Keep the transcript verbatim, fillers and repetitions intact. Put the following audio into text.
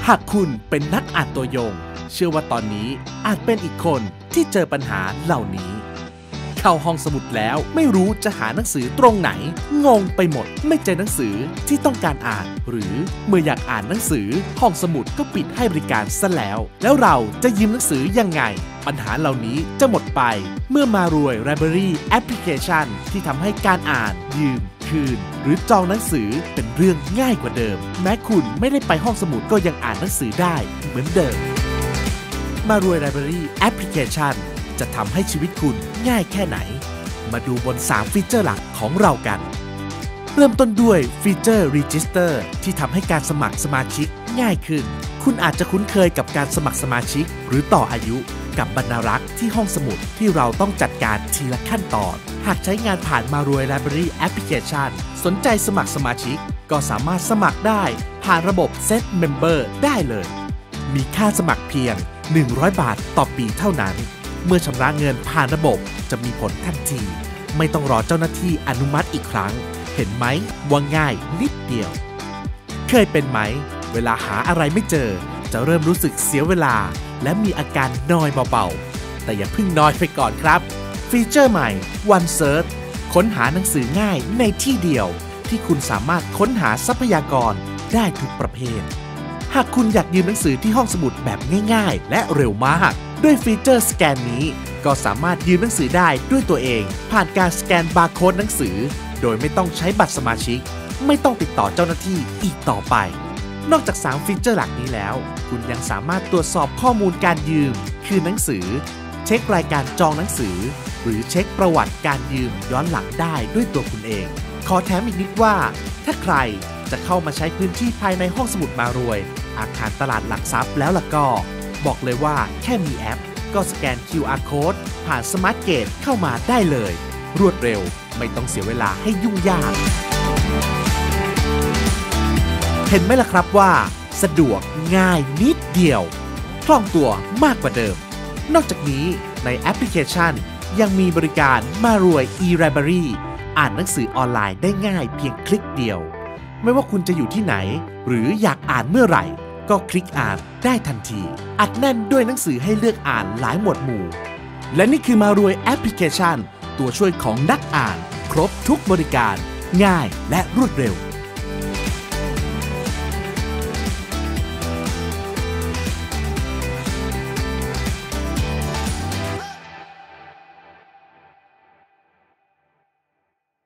หากคุณเป็นนักอ่านตัวยงเชื่อว่าตอนนี้อาจเป็นอีกคนที่เจอปัญหาเหล่านี้เข้าห้องสมุดแล้วไม่รู้จะหาหนังสือตรงไหนงงไปหมดไม่เจอหนังสือที่ต้องการอ่านหรือเมื่ออยากอ่านหนังสือห้องสมุดก็ปิดให้บริการซะแล้วแล้วเราจะยืมหนังสือยังไงปัญหาเหล่านี้จะหมดไปเมื่อมารวย Library แอปพลิเคชันที่ทำให้การอ่านยืมคืนหรือจองหนังสือเป็นเรื่องง่ายกว่าเดิมแม้คุณไม่ได้ไปห้องสมุดก็ยังอ่านหนังสือได้เหมือนเดิมมารวย Library แอปพลิเคชันจะทำให้ชีวิตคุณง่ายแค่ไหนมาดูบนสามฟีเจอร์หลักของเรากันเริ่มต้นด้วยฟีเจอร์ Register ที่ทำให้การสมัครสมาชิกง่ายขึ้นคุณอาจจะคุ้นเคยกับการสมัครสมาชิกหรือต่ออายุกับบรรณารักษ์ที่ห้องสมุดที่เราต้องจัดการทีละขั้นตอนหากใช้งานผ่านมารวย Library แอปพลิเคชันสนใจสมัครสมาชิกก็สามารถสมัครได้ผ่านระบบ Set Member ได้เลยมีค่าสมัครเพียงหนึ่งร้อยบาทต่อปีเท่านั้นเมื่อชำระเงินผ่านระบบจะมีผลทันทีไม่ต้องรอเจ้าหน้าที่อนุมัติอีกครั้งเห็นไหมว่าง่ายนิดเดียวเคยเป็นไหมเวลาหาอะไรไม่เจอจะเริ่มรู้สึกเสียเวลาและมีอาการนอยเบาๆแต่อย่าเพิ่งนอยไปก่อนครับฟีเจอร์ใหม่ One Search ค้นหาหนังสือง่ายในที่เดียวที่คุณสามารถค้นหาทรัพยากรได้ทุกประเภทหากคุณอยากยืมหนังสือที่ห้องสมุดแบบง่ายๆและเร็วมากด้วยฟีเจอร์สแกนนี้ก็สามารถยืมหนังสือได้ด้วยตัวเองผ่านการสแกนบาร์โค้ดหนังสือโดยไม่ต้องใช้บัตรสมาชิกไม่ต้องติดต่อเจ้าหน้าที่อีกต่อไปนอกจากสามฟีเจอร์หลักนี้แล้วคุณยังสามารถตรวจสอบข้อมูลการยืมคืนหนังสือเช็ครายการจองหนังสือหรือเช็คประวัติการยืมย้อนหลังได้ด้วยตัวคุณเองขอแถมอีกนิดว่าถ้าใครจะเข้ามาใช้พื้นที่ภายในห้องสมุดมารวยอาคารตลาดหลักทรัพย์แล้วล่ะก็บอกเลยว่าแค่มีแอปก็สแกน คิว อาร์ Code ผ่านสมาร์ทเกตเข้ามาได้เลยรวดเร็วไม่ต้องเสียเวลาให้ยุ่งยากเห็นไหมล่ะครับว่าสะดวกง่ายนิดเดียวคล่องตัวมากกว่าเดิมนอกจากนี้ในแอปพลิเคชันยังมีบริการมารวย e-Library อ่านหนังสือออนไลน์ได้ง่ายเพียงคลิกเดียวไม่ว่าคุณจะอยู่ที่ไหนหรืออยากอ่านเมื่อไหร่ก็คลิกอ่านได้ทันทีอัดแน่นด้วยหนังสือให้เลือกอ่านหลายหมวดหมู่และนี่คือมารวยแอปพลิเคชันตัวช่วยของนักอ่านครบทุกบริการง่ายและรวดเร็ว